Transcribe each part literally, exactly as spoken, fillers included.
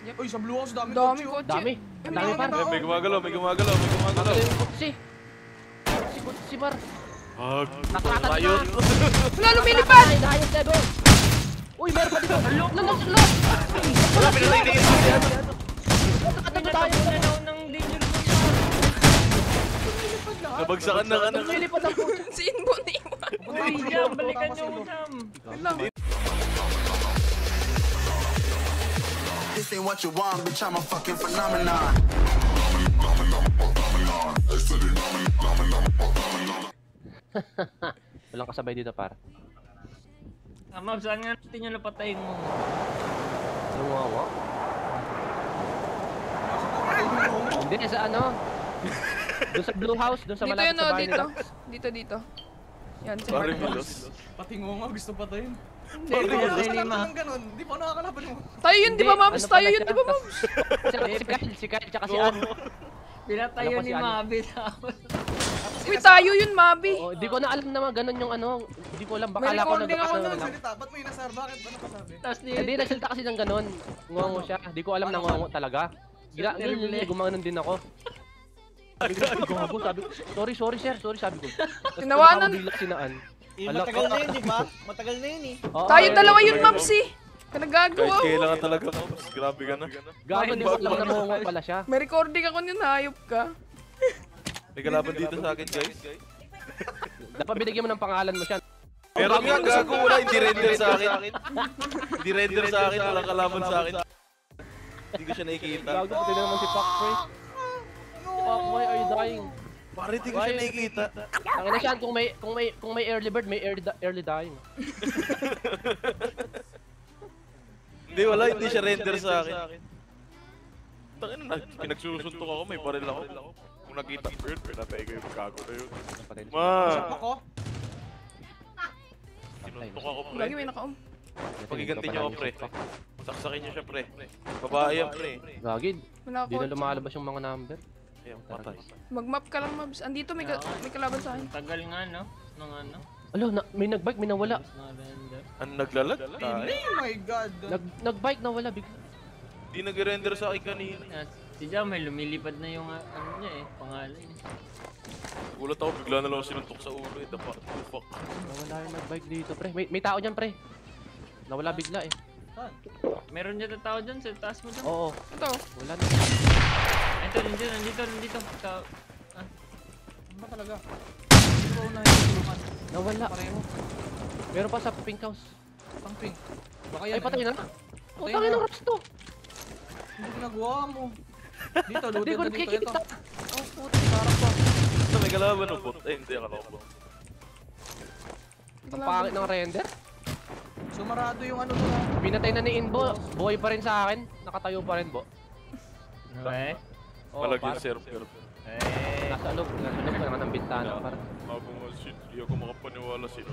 Yep. Uy, sa blue house, dami Dami kotse. kotse. Dami. Dami par. May gumagalaw, may gumagalaw, may gumagalaw. Ano yung kutsi? Kutsi, kutsi par. Ah, Nakratan na. ayun. Wala, lumilipad! Ay, dahil level. Uy, meron pa dito. Lalo, lalo, lalo. Wala, pinatay na yun. Nakatago tayo. ng danger zone. Nabagsakan na ka na. Lumilipad ang puto. Si Inbo na iwan. Uy, Jam, balikan niyo mo, Jam. This ain't what you want, bitch, I'm a fucking phenomenon. Walang kasabay dito par. Ah, ma'am, saan nga natin yung napatayin mo? Anong wawa? Hindi, sa ano? Doon sa blue house, doon sa Dito malapit yun sa o, bahay dito. nila. Dito, dito. Yan, sa Pare Mark. Milos. Pati ngo nga, gusto patayin. Hindi, Hindi ikaw. ko Hindi, nakakalaban lima. ng ganun. Di pa ako nakakalaban mo. Tayo yun, di ba, Mams? Ano Tayo pala yun, siya? di ba, Mams? Si, si Kyle, si Kyle, tsaka si Ann. Pinatayo Alam ko ni si ano. Mabi. Uy, tayo yun, Mabi. Oo, di ko na alam naman ganun yung ano. Di ko alam, baka May ala ko recording nag- ako ano Ano lang. salita? Ba't mo inasar? Bakit? Ano ka sabi? Tapos ni... Hindi, nagsalita kasi ng ganun. Ngungo siya. Di ko alam na ngungo talaga. Gila, ganun yun, gumanon din ako. Sabi ko, "Ay, gago," sabi ko, sorry, sorry sir, sorry sabi ko. Tapos Tinawanan. bigla sinaan. Eh, matagal na yun, di ba? Matagal na yun eh. Oo, Tayo ayun, dalawa ayun. yun, Mams, eh. Kahit Kanagagawa. kailangan talaga mo. Grabe ka na. Gago, di ko alam na ngungo pala siya. May recording ako niyan, hayop ka. May kalaban dito sa akin, guys. Dapat binigyan mo ng pangalan mo siya. Pero nga, gago, wala. Hindi render sa akin. Hindi render sa akin. Walang kalaban sa akin. Hindi ko siya nakikita. Gago, pati na naman si Pakboy. Fuck, why are you dying? Pare, hindi ko siya nakikita. Ang ina siya, kung may kung may kung may early bird, may early, early dying. Hindi, wala. Hindi siya render sa akin. Tangin na, pinagsusuntok ako. May baril ako. Kung nakita ko yun, pinatay ko yung gago na yun. Ma! Sap ako. Sinuntok ako, pre. Lagi may naka-om. Pagiganti niyo ako, pre. Saksakin niyo siya, pre. Babae yan, pre. Gagid. Wala Hindi na ako. lumalabas yung mga number. Ayun, patay. Mag-map ka lang, Mams. Andito, may, ka may kalaban sa akin. Tagal nga, no? Nung ano? Alo, na, may nagbike, may nawala. Na-render. Ano naglalag? Tayo. Oh my God. Nag nagbike nawala bigla. Di nag-render sa akin kanina. Ah, Si Jam, may lumilipad na yung ah, ano niya eh, pangalan eh. Gulat ako, bigla na lang ako sinuntok sa ulo eh. Dapa, fuck. Nawala yung nagbike dito, pre. May may tao diyan, pre. Nawala bigla eh. Meron dyan na tao dyan, sa taas mo dyan. Oo, Ito. wala na. Ito, nandito, nandito, nandito. Tao. Ah, Ano ba talaga? Hindi ko na hinulungan. Nawala. Pareho. Meron pa sa pink house. Ang pink. Baka yan. Ay, patay na. Oh, Patay tangin na. ng raps to. Hindi ginagawa mo. Dito, Hindi looted ko na dito. nakikita. Ito. Oh, puto, sarap pa. Ito, may kalaban o bot? Eh, hindi, akala ko bot. Ang pangit ng render. Sumarado yung ano na. Pinatay na ni Inbo. Buhay pa rin sa akin. Nakatayo pa rin, Bo. okay. Oh, Malag par- yung server. Eh, Nasa loob, nasa loob ka naman ng bintana. Par. Ako nga, shit. Di ako makapaniwala sila.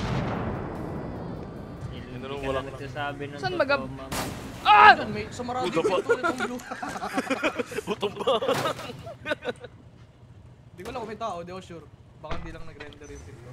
hindi Ano, ka wala na nagsasabi ng Saan totoo, magab- ma'am. Ah! May sumarado Uda yung pa. pinto nitong blue. Butong ba? Hindi ko lang kung may tao, di ako sure. Baka hindi lang nag-render yung pinto.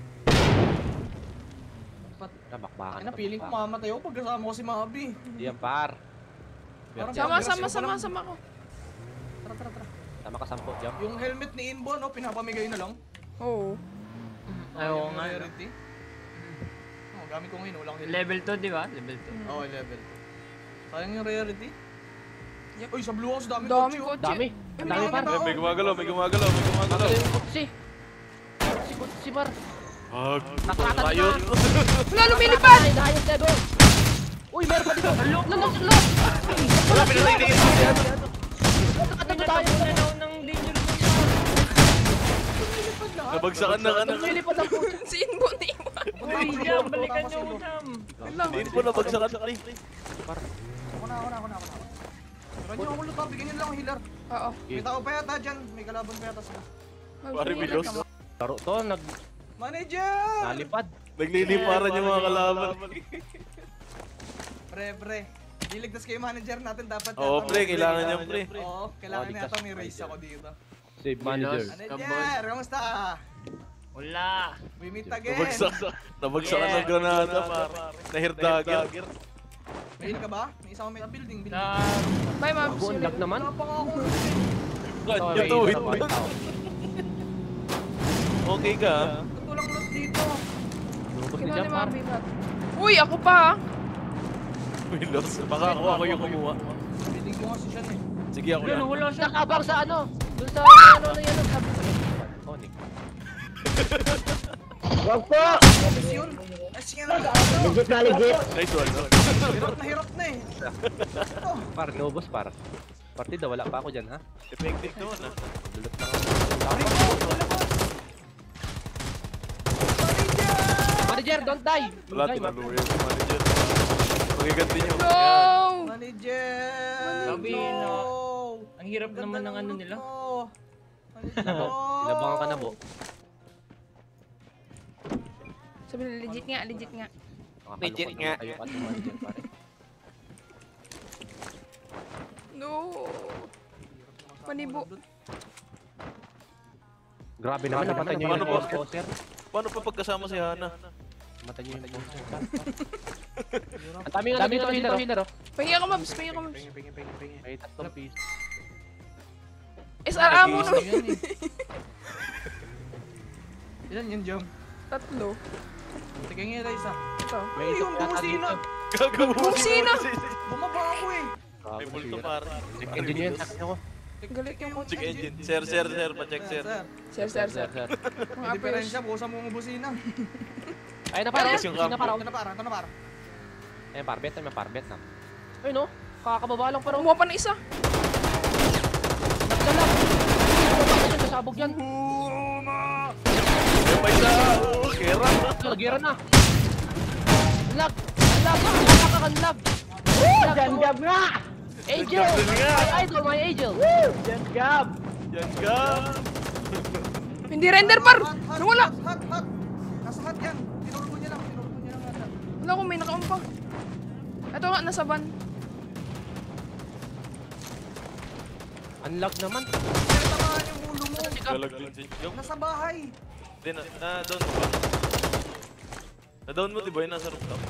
Pat, Nabakbakan. ay na, feeling ko mamatay ako pag kasama ko si Mabi. Hindi yan, par. Parang Sama, pag- sama, yung sama, parang- sama ko. Tara, tara, tara. Tama ka sampo, jump. Yung helmet ni Inbo, no, pinapamigay na lang. Oo. Ay, oo Yung nga. no? rarity. Oh, gamit ko ngayon, walang helmet. Level two, di ba? Level two. Oo, oh, level. Sayang yung rarity. Uy, sa blue house, dami Dami kotse, oh. kotse. Dami. Ang dami, par. Eh, may gumagalaw, may gumagalaw, may gumagalaw. Ano yung kutsi? Kutsi, kutsi, par. Ah, Nakratan na. ayun. Wala, lumilipad! Ay, dahil level. Uy, meron pa dito. Lalo, lalo, lalo. Wala, pinatay na yun. Nakatago tayo. Pinatayo ng danger zone. Nabagsakan na ka na. Lumilipad ang puto. Si Inbo na iwan. Uy, Jam, balikan niyo mo, Jam. Hindi po nabagsakan na pre. Ako na, ako na, ako na, ako na. Pero nyo ako lupa, bigyan nyo lang ang healer. Oo. May tao pa yata dyan, may kalaban pa yata sila. Pare Milos. Laro to, nag Manager! nalipad. Nagliliparan yung mga kalaban. Pre, pre. Liligtas kayo manager natin dapat. Oo, yata pre, may- kailangan niya pre. Oo, kailangan Oh, ligtas. yata may race ako dito. Save manager. Manager, kamusta? Wala. We meet again. Nabagsak. Nabagsakan ng granada pare. Nahirdager. May heal ka ba? May isa ko may building, building. Sa Bye, Mabs. Bago, ang lag naman. Wala pa nga ako. Kanya to, wait Sorry, lang. Okay ka? ah? Ba't walang loot dito? Lubos ni Kinuha Jam, ni par. Mabs, Bat. Uy, ako pa ah. May loss. Baka ako ako yung kumuha. Piling ko nga si Sean eh. Sige ako Yun, na. wala siya. Nakabang sa ano? Doon sa ano na yan. Sabi ko. Onyx. Wag po! Tapos yun. Ay, sige na. Legit na legit. Nice one. Hirap na hirap na eh. Par, nubos par. Partida, wala pa ako dyan ha. Effective naman ah. Dulot lang Ay, ako. oh, lalabas. Manager, don't die! Wala, Die, tinaluya yung manager. Magiganti nyo. No! Yan. Manager! Sabi, No! no. Ang hirap Ganda naman ng ano loot nila. mo. Manager, Nabo, no! ilabangan ka na bo. Sabi na, legit nga, legit nga. Legit Nakakalungkot nga. naman kayo at manager pare. No! Panibo. Grabe naman, namatay niyo Paano yung ba? poster. Paano pa pagkasama si Hana? Namatay niyo yung poster. Ang dami nga dito, healer, healer oh. Pahingi ako, Mabs. Pahingi ako, Mabs. May tatlong piece. S R A mo Ano naman. yan eh? Ilan yun, Jom? Tatlo. Sige nga, isa. Ito. May Ay, isang yung yata busina! dito. Gagawin Busina! Bumaba ako eh! May Grabe, multo sira. par. Check engine yun, sakin ako. Galit yung kotse. Check engine. Sir, sir, sir. Pa-check sir. Sir, Sir, sir, sir. sir. Mga may apers. diferensya, bukasan mo ang busina. Ayun na para, Ayos yung ayun na campo. para. Ito na para, ito na para. Ayun, parbet, ayun, parbet na. Ayun no, kakababa lang pero. Kumuha pa na isa. Nagdala. Nasabog yan. May pa isa. Oh, kera. Lagiran na. Lag. Lag. Nakakakanlag. Janggab nga! Angel! Ganda nga. My idol, my angel! Janggab! Yan ka. Hindi render par. Hot, hot, Nawala. hot, hot, hot. Nasa hot yan. Tinurbo niya lang, tinurbo niya lang ata. Wala ko, may nakaon pa. Ito nga, nasa van. Unlock naman. Tamaan yung ulo mo. Galag din si Jom. Nasa bahay. Hindi na, na down mo ba? Na down mo diba yun nasa rooftop?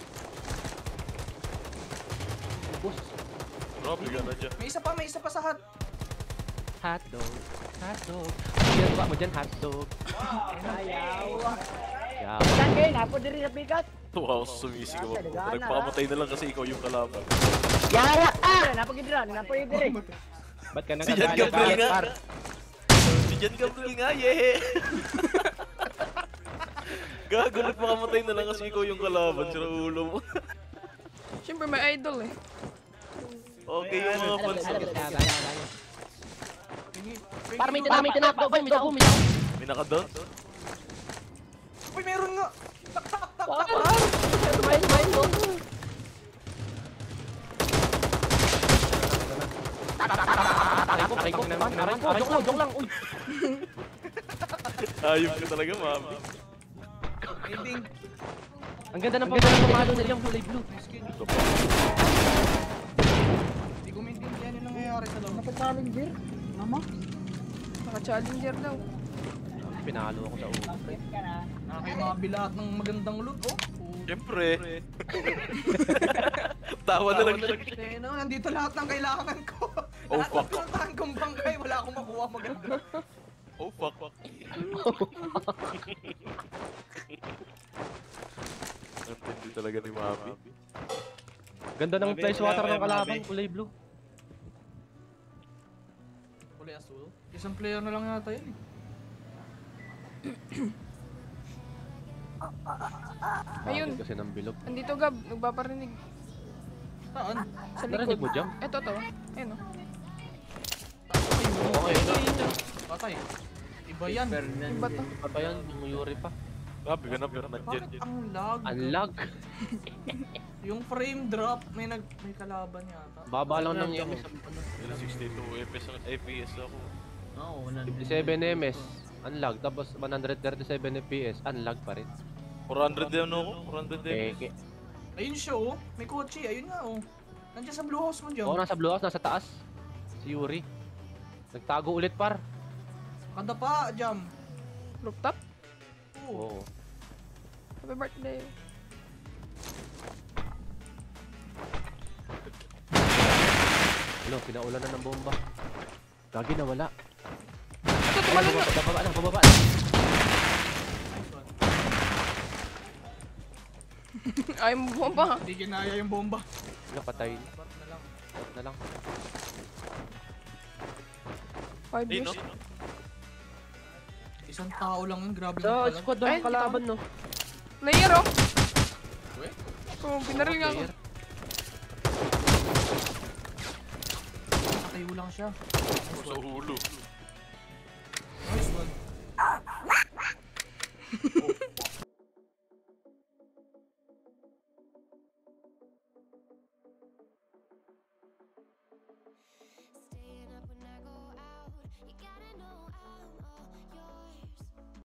Ubus. Grabe ka na dyan. May isa pa, may isa pa sa hot. Hotdog. Hotdog. Yan ba mo dyan, hotdog? Ayaw! Yaw. Saan kayo? Napo din sa pikat? Tuwa ako sa sumisigaw ako. Nagpakamatay na lang kasi ikaw yung kalaban. Yara! Ah! Napo gidra! Napo gidra! Ba't ka Si Jan Gabriel nga. Si Jan Gabriel nga, yeah! Gago, nagpakamatay na lang kasi ikaw yung kalaban. Sira ulo mo. Siyempre, may idol eh. Okay yung mga fans. Para may tinapay, may tinapay, may tinapay, may tinapay. May naka-down? Uy, meron nga. Tak, tak, tak, tak. Tumayo, tumayo, tumayo. Aray ko, aray ko naman, aray ko, joke lang, joke lang, uy. Ayop ka talaga, mami. Ending. Ang ganda ng pagkakang pumalo na diyang kulay blue. Hindi ko maintindihan yung nangyayari sa loob. Napag-challenger? Mama? Naka-challenger daw. Pinalo ako sa ulo. Nakakayo mga bilahat ng magandang loot, oh. Siyempre. Tawa na lang siya. Eh, no, nandito lahat ng kailangan ko. Oh, Lahat fuck. ng pinuntahan kong bangkay, wala akong makuha maganda. Oh, fuck, fuck. Nantindi talaga ni Mami. Ganda ng flash water ng kalaban, kulay blue. Kulay asul. Isang player na lang yata yun eh. Ayun. Bakit kasi ng bilog. Andito, Gab. Nagpaparinig. Saan? Sa Narinig likod. mo, Jam? Ito, to. Ayun, oh. Okay, Patay. Iba yan. Fernand. Iba to. pa yan, bumuyuri pa. Grabe ka na, pero nandiyan. Bakit ang lag? Unlock. Yung frame drop, may nag may kalaban yata. Baba lang ng M S. sixty-two F P S ako. Oo, one fifty-seven M S. Unlock. Tapos one thirty-seven F P S. Unlock pa rin. four hundred yan ako. four hundred yan. Peke. Ayun siya oh. May kotse. Ayun nga oh. Nandiyan sa blue house mo dyan. Oo, nasa blue house, nasa taas. Si Yuri. Nagtago ulit par. Kada pa, Jam. Rooftop. Oo. Oo. Happy birthday. pinaulan na ng bomba. Gagi na wala. Ito, tumalon na. Bababa na, bababa na. Ay, mo bomba. Hindi ginaya yung bomba. Napatay. Bart na lang. Out na lang. Five Ayun, no? years. Isang tao lang yun, grabe Sa lang pala. squad Ay, ng kalaban, no? Player, oh. Uwe? Oh, binaril nga ako. Player. Nakatayo lang siya. Sa ulo.